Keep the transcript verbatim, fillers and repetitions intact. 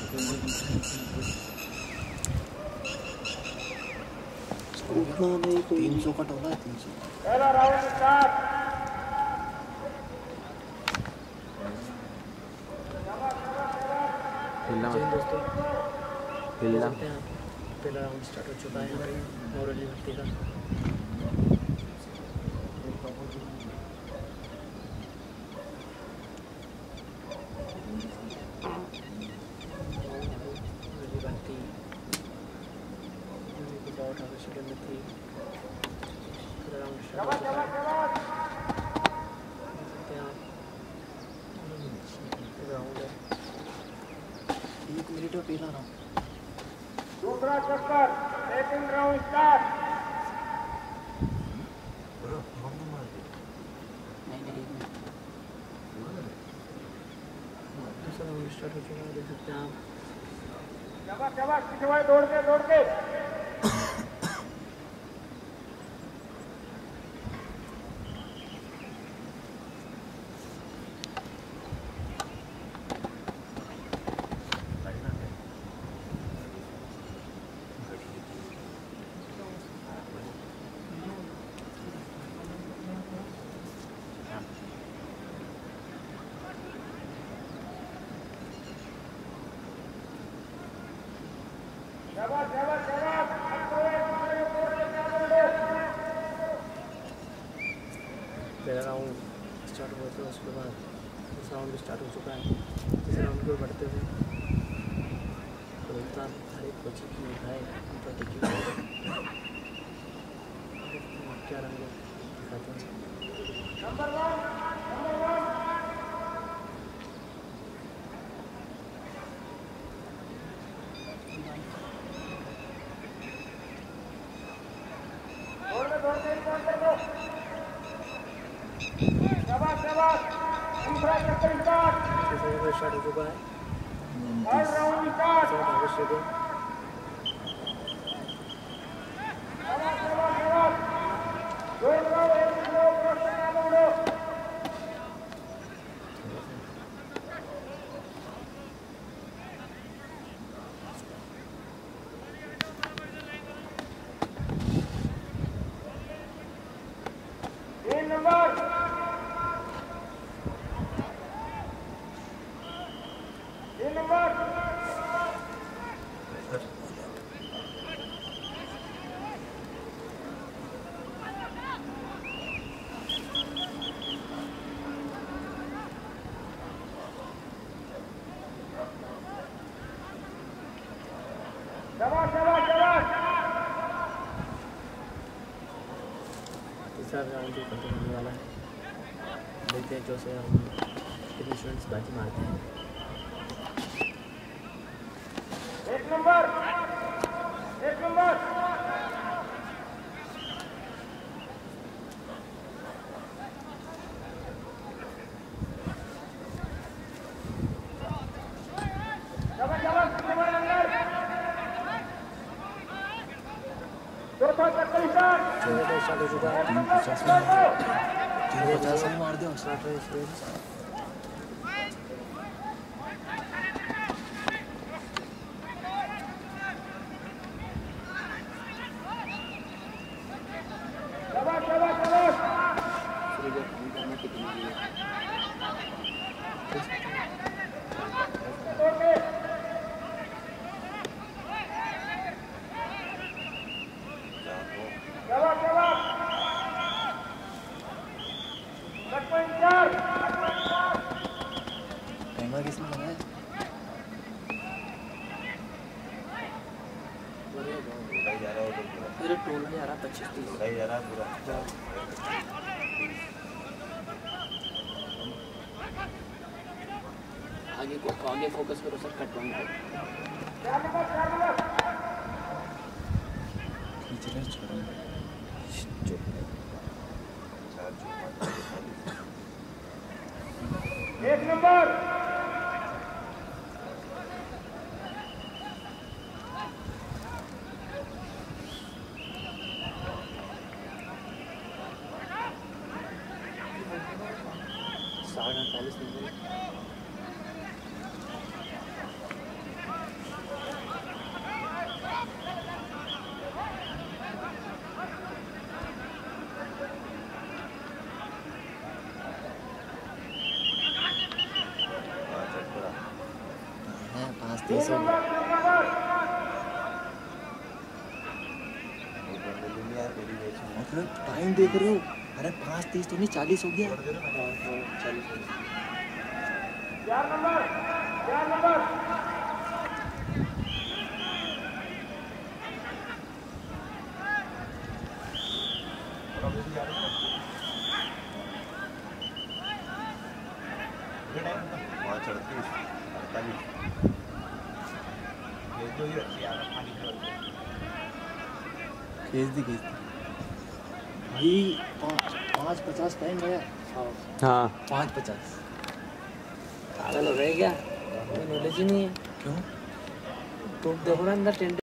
उठना नहीं कोई तीन सौ का टोला है तीन सौ पहला राउंड स्टार्ट हिलना जय दोस्तों हिलना पहला राउंड स्टार्ट हो चुका है यहाँ पे मोरली भर्ती का एक मिनट में पहला राउंड दूसरा चक्कर सेकंड राउंड स्टार्ट नहीं नहीं एक मिनट दूसरा राउंड स्टार्ट हो चुका है देख सकते हैं आप शाबाश शाबाश पीछे भाई दौड़ के दौड़ के शाबाश शाबाश शाबाश पहला राउंड स्टार्ट हुआ था उसके बाद दूसरा राउंड भी स्टार्ट हो चुका है तीसरे राउंड को बढ़ते हुए रोहिता हर एक कोचिंग की उठाए तो देखिए क्या रंग दिखाते हैं नंबर वन नंबर वन शाबाश शाबाश दूसरा चक्कर स्टार्ट स्टार्ट हो चुका है थर्ड राउंड स्टार्ट शाबाश शाबाश शाबाश शाबाश दो राउंड एक किलो प्रोत्साहन आलो तीन नंबर तीन नंबर शाबाश शाबाश शाबाश तीसरा राउंड भी खत्म होने वाला है देखते हैं जो से हम कितने स्टूडेंट्स बाजी मारते हैं एक नंबर एक नंबर शाबाश शाबाश नंबर अंदर चौथा चक्कर स्टार्ट चौथा स्टार्ट हो चुका है तीन पचास में तीन पचास में मार दो स्टार्ट है स्टूडेंट्स शाबाश शाबाश शाबाश ओके शाबाश शाबाश लक्ष्मण चार कैमरा किसने लगाया मेरे टोल में आ रहा पच्चीस तीस आगे को आगे फोकस करो सर कट पॉइंट चार नंबर चार नंबर एक नंबर साठ अड़तालीस नंबर तीस हो गया। मतलब टाइम देख रहे हो? अरे पाँच तीस तो नहीं, चालीस हो गया। हाँ हाँ चालीस हो गया। चार नंबर चार नंबर पाँच अड़तीस अड़तालीस खींच दी खींच दी भाई। पाँच पाँच पचास टाइम गया। हाँ हाँ पाँच पचास। चलो रह गया, कोई नॉलेज ही नहीं है। क्यों? तो देखो ना अंदर टेंट